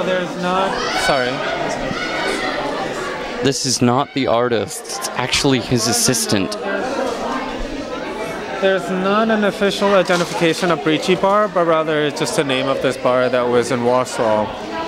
There's not... Sorry. This is not the artist, it's actually his assistant. There's not an official identification of Breachy Bar, but rather it's just the name of this bar that was in Warsaw.